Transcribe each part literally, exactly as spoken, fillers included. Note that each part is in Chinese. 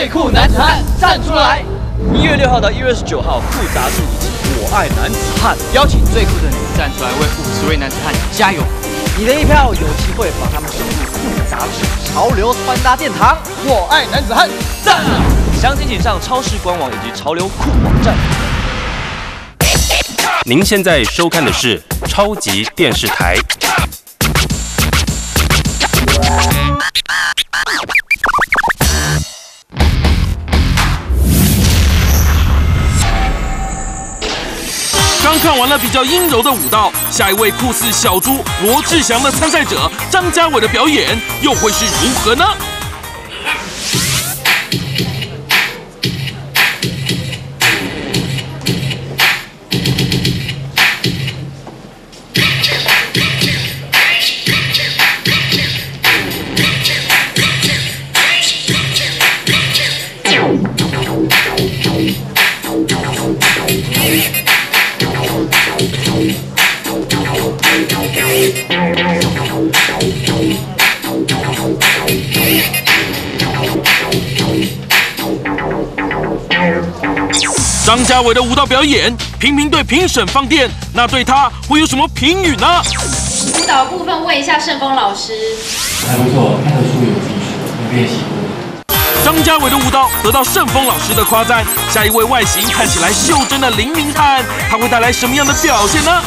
最酷男子汉站出来！ 一月六号到一月二十九号，酷杂志以及我爱男子汉邀请最酷的你站出来，为五十位男子汉加油！ 你的一票有机会把他们送入酷杂志潮流穿搭殿堂。我爱男子汉赞！详情请上超市官网以及潮流酷网站。 您现在收看的是超级电视台。 刚看完了比较阴柔的舞蹈，下一位酷似小猪罗志祥的参赛者张家伟的表演又会是如何呢？张家伟的舞蹈表演，频频对评审放电，那对他会有什么评语呢？ 舞蹈部分问一下盛峰老师， 还不错，看得出有技术，有练习过。 张家伟的舞蹈得到盛峰老师的夸赞。下一位外形看起来袖珍的林明翰，他会带来什么样的表现呢？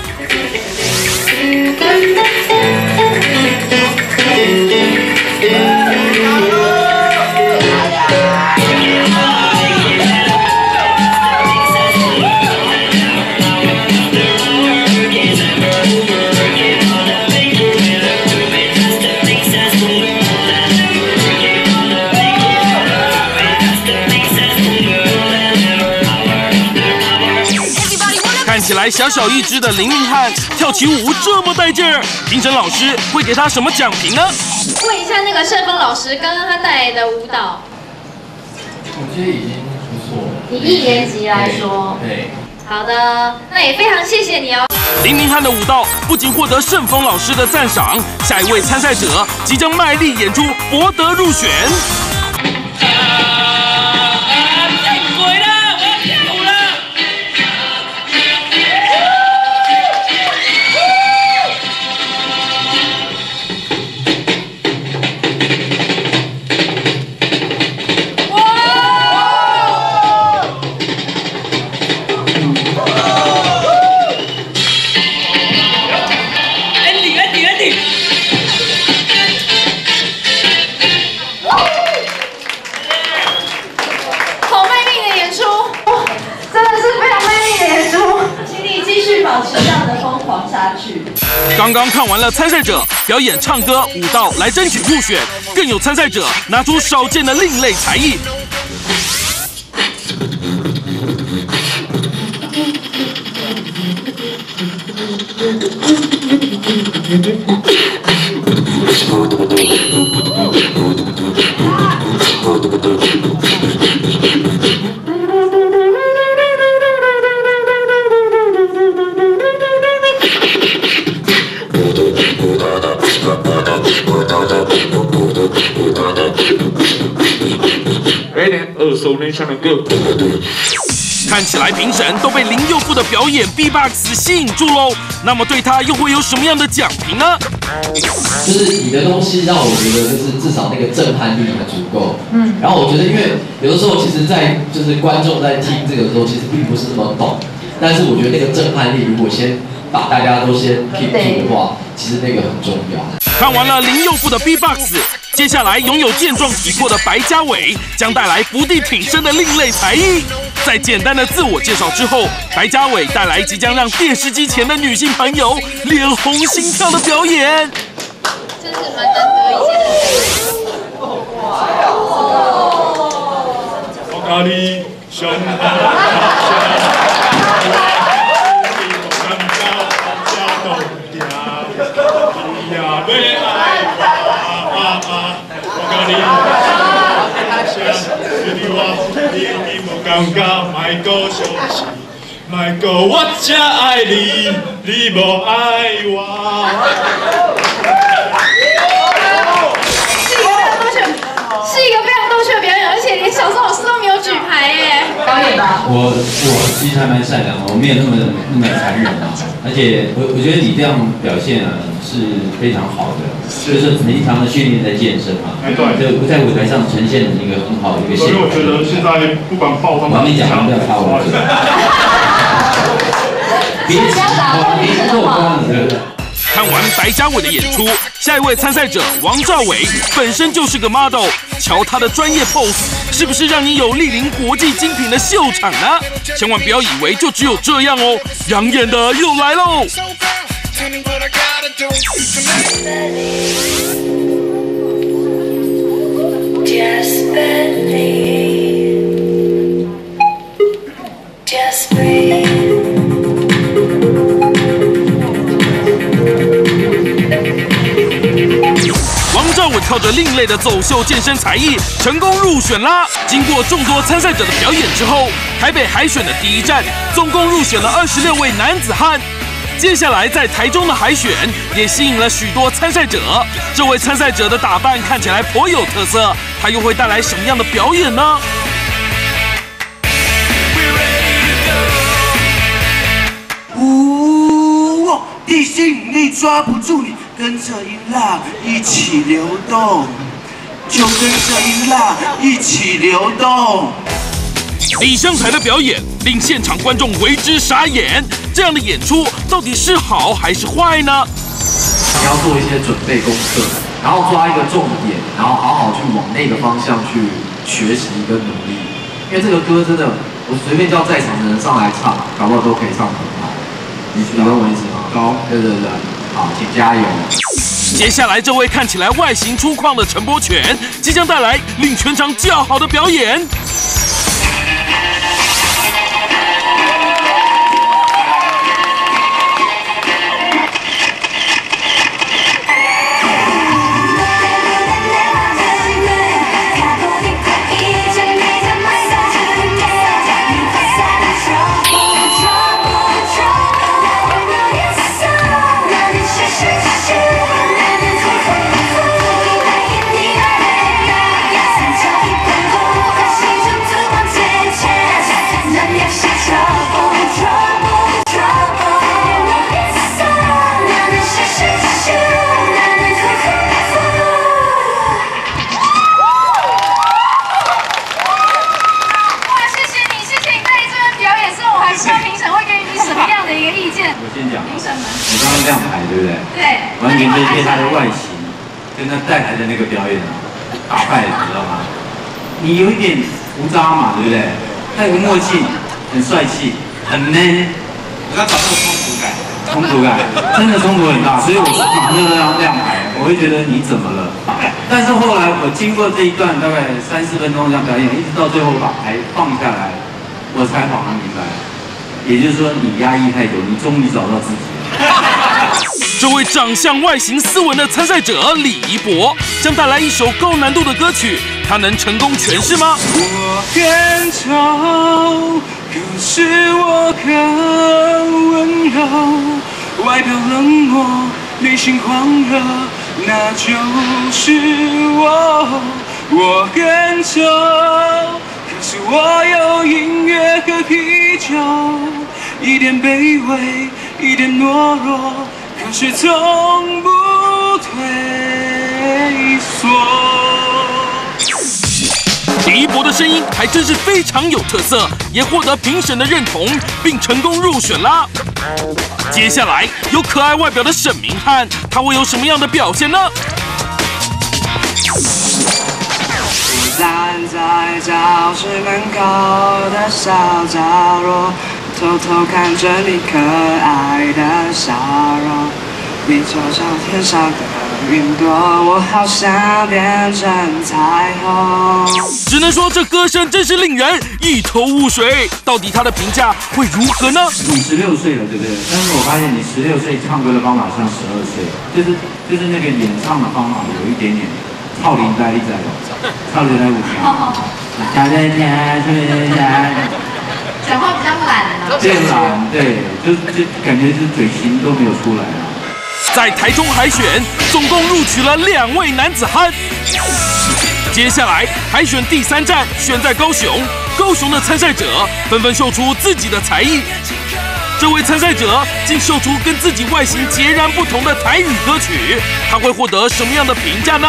看起来小小一只的林明翰跳起舞这么带劲儿，评审老师会给他什么奖评呢？ 问一下那个盛峰老师，刚刚他带来的舞蹈， 我觉得已经不错了。 以一年级来说， 对， 好的，那也非常谢谢你哦。 林明翰的舞蹈不仅获得盛峰老师的赞赏，下一位参赛者即将卖力演出，博得入选。刚刚看完了参赛者表演唱歌、舞蹈来争取入选，更有参赛者拿出少见的另类才艺。 耳熟能详的歌。 看起来评审都被林佑富的表演 B B O X 吸引住喽，那么对他又会有什么样的奖评呢？ 就是你的东西让我觉得就是至少那个震撼力很足够。嗯，然后我觉得因为有的时候其实，在就是观众在听这个的时候，其实并不是那么懂，但是我觉得那个震撼力如果先把大家都先 keep 住的话，其实那个很重要。 看完了林佑富的 B B O X。接下来，拥有健壮体魄的白家伟将带来伏地挺身的另类才艺。在简单的自我介绍之后，白家伟带来即将让电视机前的女性朋友脸红心跳的表演。 真是蛮难得一见的。 我咖喱熊。感觉莫搁相思，莫搁我才爱你，你无爱我。 是一个非常多趣，是一个非常多趣的表演，而且连我我其实还蛮善良的，我没有那么那么残忍啊。而且我我觉得你这样表现啊是非常好的，就是平常的训练在健身嘛， 哎对， 就在舞台上呈现的一个很好的一个现象。 所以我觉得现在不管爆他们， 我还没讲完，不要插我嘴。别急，别过关了。 看完白嘉伟的演出，下一位参赛者王兆伟本身就是个 model， 瞧他的专业 pose， 是不是让你有莅临国际精品的秀场呢？千万不要以为就只有这样哦，养眼的又来喽！王兆伟靠着另类的走秀健身才艺，成功入选啦！经过众多参赛者的表演之后，台北海选的第一站，总共入选了二十六位男子汉。接下来在台中的海选也吸引了许多参赛者。这位参赛者的打扮看起来颇有特色，他又会带来什么样的表演呢？ 呜，地心引力抓不住你。跟着音浪一起流动，就跟着音浪一起流动。 李湘台的表演令现场观众为之傻眼，这样的演出到底是好还是坏呢？ 你要做一些准备功课，然后抓一个重点，然后好好去往那个方向去学习跟努力。因为这个歌真的，我随便叫在场的人上来唱，搞不好都可以唱得很好。你你懂我意思吗？高，对对对。好，请加油！ 接下来这位看起来外形粗犷的陈柏权，即将带来令全场叫好的表演。 完全就是被他的外形跟他带来的那个表演打败，你知道吗？你有一点胡渣嘛，对不对？他有个默契，很帅气，很 man。我要找那个冲突感，冲突感真的冲突很大，所以我马上就让亮牌。我会觉得你怎么了？但是后来我经过这一段大概三四分钟这样表演，一直到最后把牌放下来，我才恍然明白，也就是说你压抑太久，你终于找到自己了。 这位长相外形斯文的参赛者李怡博将带来一首高难度的歌曲，他能成功诠释吗？ 我很丑，可是我很温柔，外表冷漠，内心狂热，那就是我。我很丑，可是我有音乐和啤酒，一点卑微，一点懦弱。可是从不退缩。 李一博的声音还真是非常有特色，也获得评审的认同，并成功入选啦。接下来有可爱外表的沈明翰，他会有什么样的表现呢？ 站在教室门口的小角落，偷偷看着你可爱的笑容，你就像天上的云朵，我好想变成彩虹。 只能说这歌声真是令人一头雾水，到底他的评价会如何呢？ 你十六岁了，对不对？但是我发现你十六岁唱歌的方法像十二岁，就是就是那个演唱的方法有一点点操林呆在，操林呆舞跳。大家家是家。 讲话比较懒了， 变懒，对，就就感觉是嘴型都没有出来啊。 在台中海选，总共录取了两位男子汉。接下来海选第三站选在高雄， 高雄的参赛者纷纷秀出自己的才艺。这位参赛者竟秀出跟自己外形截然不同的台语歌曲，他会获得什么样的评价呢？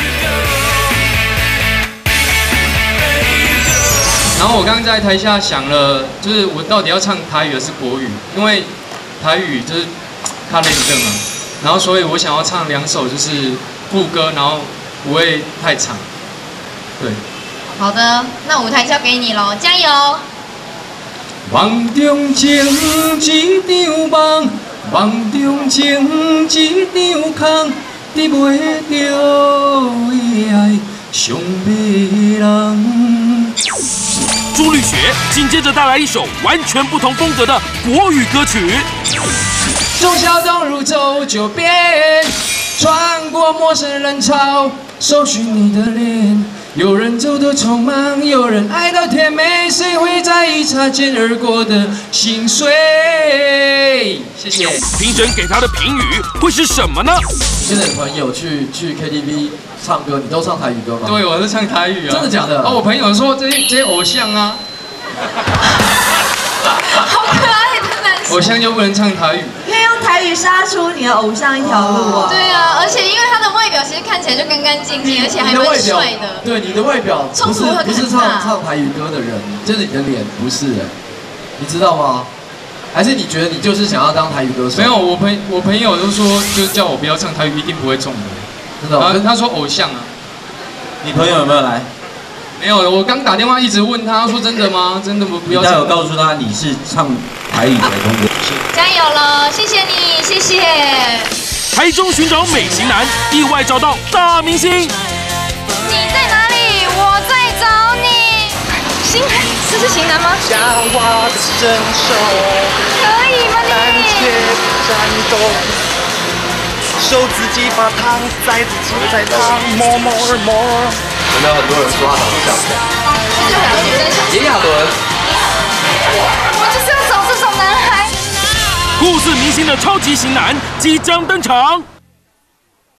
然后我刚刚在台下想了，就是我到底要唱台语还是国语？因为台语就是卡累症嘛，然后所以我想要唱两首，就是副歌，然后不会太长。对。 好的，那舞台交给你喽，加油！ 梦中情一场梦，梦中情一场空，得袂着的爱上美人。 朱绿雪紧接着带来一首完全不同风格的国语歌曲。 从小东如走九遍，穿过陌生人潮，搜寻你的脸。有人走得匆忙，有人爱到甜美，谁会在意擦肩而过的心碎？谢谢。 评审给他的评语会是什么呢？ 现在的朋友去去 K T V 唱歌，你都唱台语歌吗？ 对，我是唱台语啊。 真的假的？ 哦，我朋友说这些这些偶像啊， 好可爱的男生。 偶像就不能唱台语。 可以用台语杀出你的偶像一条路啊！ 对啊，而且因为他的外表其实看起来就干干净净，而且还蛮帅的。 对，你的外表不是不是唱唱台语歌的人，就是你的脸不是哎，你知道吗？还是你觉得你就是想要当台语歌手？ 没有，我朋我朋友都说，就是叫我不要唱台语，一定不会中的。 真的？ 然后他说偶像啊。 你朋友有没有来？ 没有，我刚打电话一直问他，说真的吗？真的不不要。 他有告诉他你是唱台语的风格。 加油了，谢谢你，谢谢。 台中寻找美型男，意外找到大明星。 你在哪里？我在找你。型男，这是型男吗？ 讲话的伸手， 可以吗你？ 胆怯战斗，手自己把糖塞自己在糖，more more more。 有没有很多人说他长得像谁？ 这两个女生像炎亚纶。 我就是要找这种男孩。 酷似明星的超级型男即将登场。